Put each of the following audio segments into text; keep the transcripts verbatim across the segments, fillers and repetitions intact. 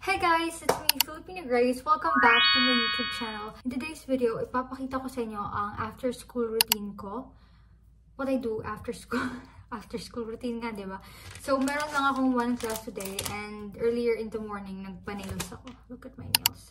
Hi guys! It's me, Filipina Grace. Welcome back to my YouTube channel. In today's video, ipapakita ko sa inyo ang after school routine ko. What I do after school. After school routine nga, diba? So, meron lang akong one class today and earlier in the morning, nagpa-nails ako. Look at my nails.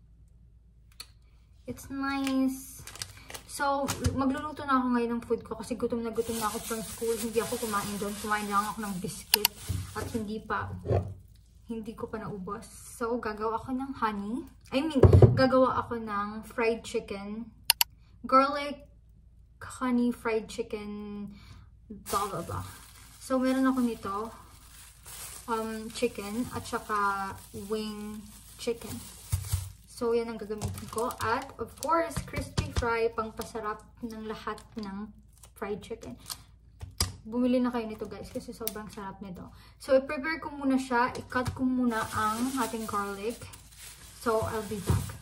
It's nice. So, magluluto na ako ngayon ng food ko kasi gutom na gutom na ako from school. Hindi ako kumain doon. Kumain lang ako ng biscuit at hindi pa hindi ko pa naubos. So, gagawa ako ng honey. I mean, gagawa ako ng fried chicken. Garlic, honey, fried chicken, blah, blah, blah. So, meron ako nito. Um, chicken at saka wing chicken. So, yan ang gagamitin ko. At, of course, crispy fry, pangpasarap ng lahat ng fried chicken. Bumili na kayo nito guys kasi sobrang sarap nito. So, i-prepare ko muna siya. I-cut ko muna ang ating garlic. So, I'll be back.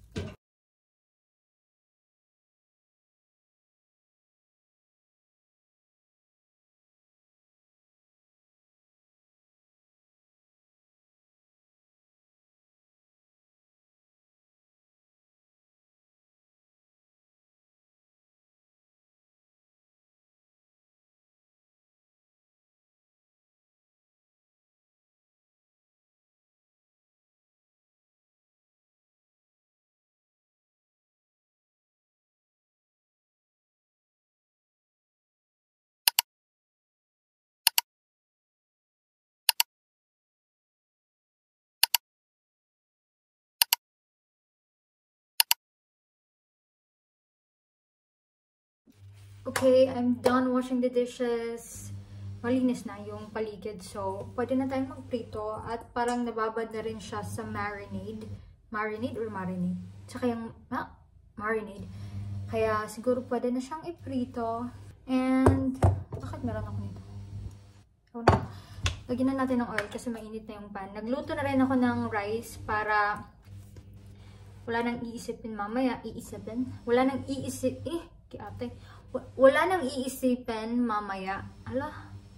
Okay, I'm done washing the dishes. Malinis na yung paligid. So, pwede na tayong magprito. At parang nababad na rin siya sa marinade. Marinade or marinade? Tsaka yung, ah, marinade. Kaya siguro pwede na siyang iprito. And, bakit meron ako nito? Oh, no. Lagyan na natin ng oil kasi mainit na yung pan. Nagluto na rin ako ng rice para wala nang iisipin mamaya. Iisipin? Wala nang iisip. Eh, kiate. Wala nang iisipin mamaya. Ala.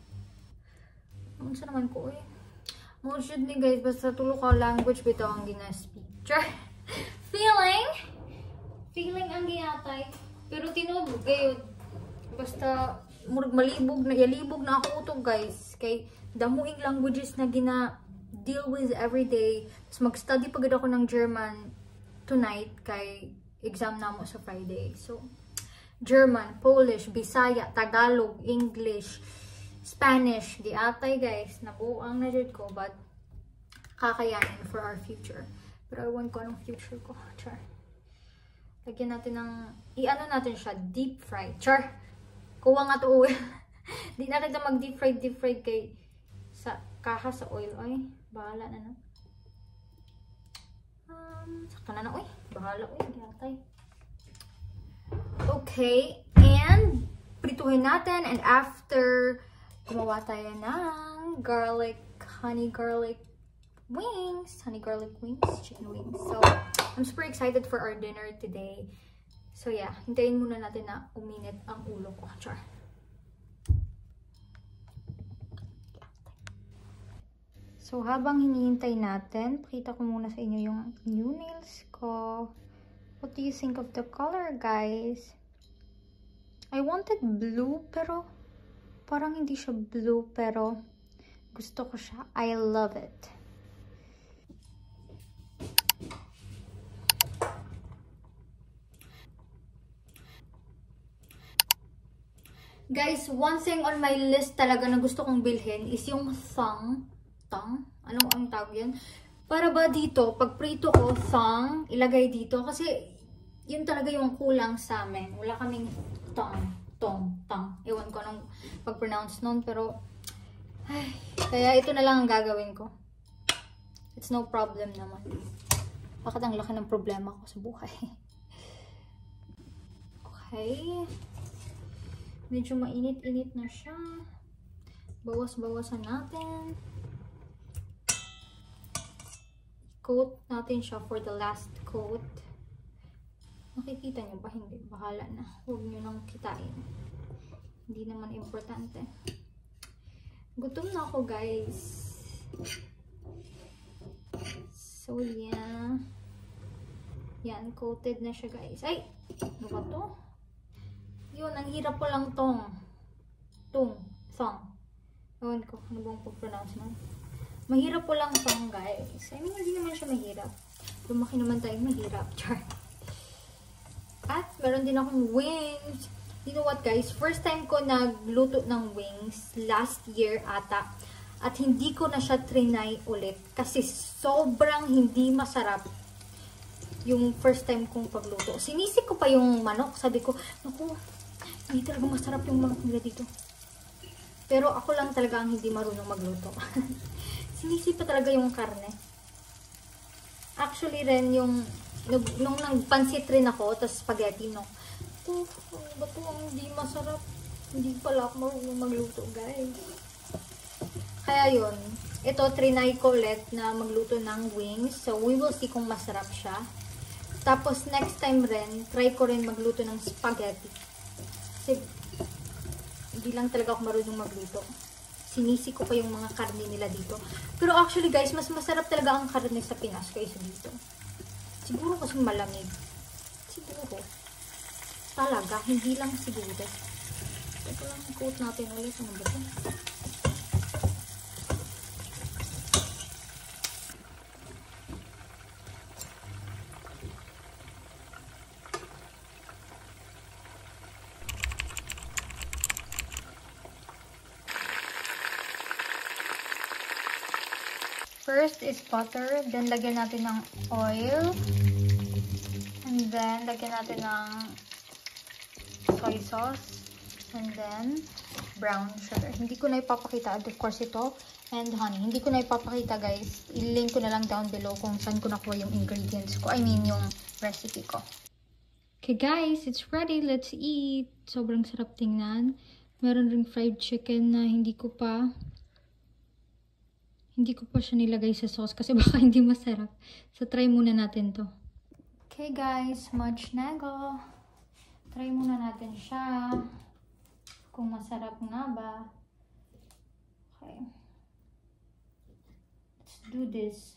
Ano sa naman ko eh. Mood ni guys. Basta tulo ka language bitaw ang gina-speak. Feeling. Feeling ang ginatay. Pero tinubog kayo. Basta murag malibog na. Yalibog na ako ito guys. Kay damuing languages na gina-deal with everyday. Tapos mag-study pagod ako ng German tonight. Kay exam na mo sa Friday. So, German, Polish, Bisaya, Tagalog, English, Spanish. Di atay guys. Nabuang na dyan ko. But, kakayanin for our future. Pero ewan ko anong future ko. Char. Lagyan natin ng, i-ano natin siya, deep fry. Char. Kuha nga to oil. Di na rin na mag-deep fry, deep fry kay sa kaha sa oil. Ay, bahala na na. Um, sakto na na. Uy, bahala. Uy, di atay. Okay, and prituhin natin, and after gumawa tayo ng garlic, honey garlic wings, honey garlic wings, chicken wings. So, I'm super excited for our dinner today. So yeah, hintayin muna natin na uminit ang ulo ko. Char. So, habang hinihintay natin, pakita ko muna sa inyo yung new nails ko. What do you think of the color, guys? I wanted blue, pero parang hindi siya blue, pero gusto ko siya. I love it. Guys, one thing on my list talaga na gusto kong bilhin is yung thong. Thong? Anong ang tawag yan? Para ba dito, pag prito ko, thong, ilagay dito. Kasi, yun talaga yung kulang sa amin. Wala kaming tong, tong, tong. Ewan ko anong pag-pronounce nun. Pero, ay, kaya ito na lang ang gagawin ko. It's no problem naman. Bakit ang laki ng problema ko sa buhay? Okay. Medyo mainit-init na siya. Bawas-bawasan natin. Coat natin siya for the last coat. Makikita nyo ba? Hindi. Bahala na. Huwag nyo nang kitain. Hindi naman importante. Gutom na ako guys. So, yeah. Yan, coated na siya, guys. Ay! Ano ba to? Yun, ang hirap ko lang tong. Tong. Thong. Ewan ko, ano bang pag-pronounce na? Mahirap po lang tong, guys. I mean, hindi naman siya mahirap. Lumaki naman tayong mahirap. Char. At, meron din akong wings. You know what, guys? First time ko nagluto ng wings last year ata. At hindi ko na siya trinay ulit. Kasi sobrang hindi masarap yung first time kong pagluto. Sinisik ko pa yung manok. Sabi ko, naku, hindi talaga masarap yung manok nila dito. Pero ako lang talaga ang hindi marunong magluto. Sinisik pa talaga yung karne. Actually rin yung, nung nagpansit rin ako, tas spaghetti, no. Oh, ba ito ang hindi masarap? Hindi pala ako marunong magluto, guys. Kaya yun, ito, trinay ko ulit na magluto ng wings. So, we will see kung masarap siya. Tapos, next time rin, try ko rin magluto ng spaghetti. Kasi, hindi lang talaga ako marunong magluto. Sinisi ko pa yung mga karne nila dito. Pero actually, guys, mas masarap talaga ang karne sa Pinas kaysa dito. Siguro kasi malamig. Siguro. Talaga, hindi lang siguro. Ito lang, coat natin ulit. Ano ba ito? First is butter, then lagyan natin ng oil, and then lagyan natin ng soy sauce, and then brown sugar. Hindi ko na ipapakita, of course, ito, and honey. Hindi ko na ipapakita, guys. I-link ko na lang down below kung saan ko nakuha yung ingredients ko. I mean, yung recipe ko. Okay, guys, it's ready. Let's eat. Sobrang sarap tingnan. Meron ring fried chicken na hindi ko pa Hindi ko pa siya nilagay sa sauce kasi baka hindi masarap. So, try muna natin to. Okay, guys. Smacznego. Try muna natin siya. Kung masarap nga ba. Okay. Let's do this.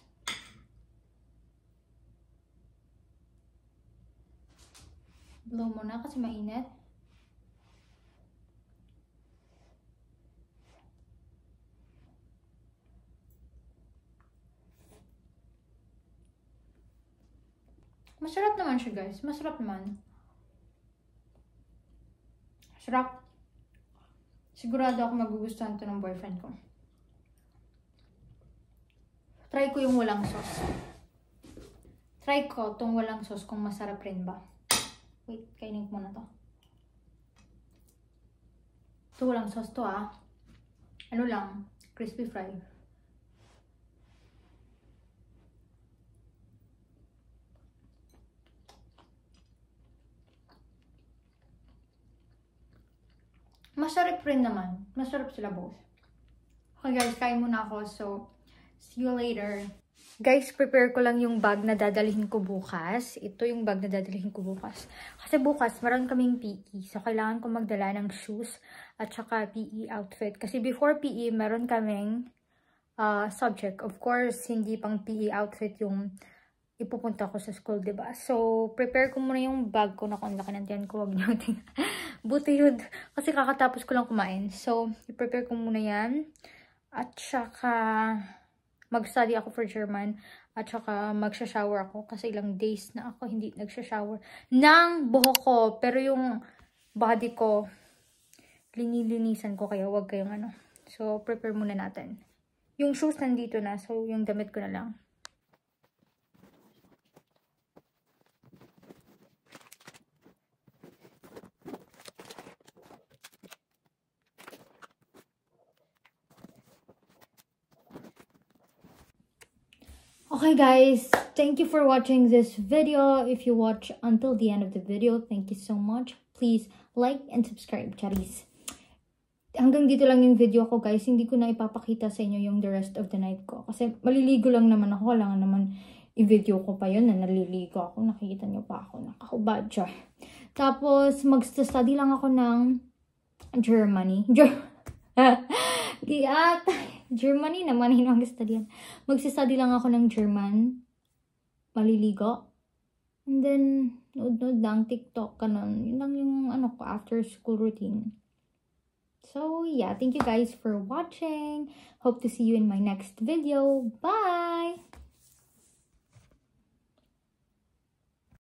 Blow muna kasi mainit. Masarap naman siya, guys. Masarap naman. Sarap. Sigurado ako magugustuhan ito ng boyfriend ko. Try ko yung walang sauce. Try ko itong walang sauce kung masarap rin ba. Wait, kainin ko muna to. Ito walang sauce to, ah. Ano lang, crispy fry. Masarap rin naman. Masarap sila both. Okay, guys, kain muna ako. So, see you later. Guys, prepare ko lang yung bag na dadalhin ko bukas. Ito yung bag na dadalhin ko bukas. Kasi bukas, meron kaming P E. So, kailangan ko magdala ng shoes at saka P E outfit. Kasi before P E, meron kaming uh, subject. Of course, hindi pang P E outfit yung ipupunta ko sa school, diba? So, prepare ko muna yung bag ko na kung laki ng tiyan ko. Huwag nyo tingnan. Buti yun. Kasi kakatapos ko lang kumain. So, i-prepare ko muna yan. At saka, mag-study ako for German. At saka, magsha-shower ako. Kasi ilang days na ako hindi nagsha-shower. Nang buhok ko. Pero yung body ko, linilinisan ko. Kaya huwag kayong ano. So, prepare muna natin. Yung shoes nandito na. So, yung damit ko na lang. Okay, guys, thank you for watching this video. If you watch until the end of the video, thank you so much. Please like and subscribe, charis. Hanggang dito lang yung video ko, guys. Hindi ko na ipapakita sa inyo yung the rest of the night ko. Kasi maliligo lang naman ako. Kailangan naman i-video ko pa yun na naliligo ako. Nakikita nyo pa ako. Nakakubad siya. Tapos, mag-study lang ako ng Germany. Ger At Germany naman, hindi mag-study yan. Mag-study lang ako ng German. maliligo. And then, nood-nood lang, TikTok, kanon. Yun lang yung ano ko, after school routine. So, yeah, thank you guys for watching. Hope to see you in my next video. Bye!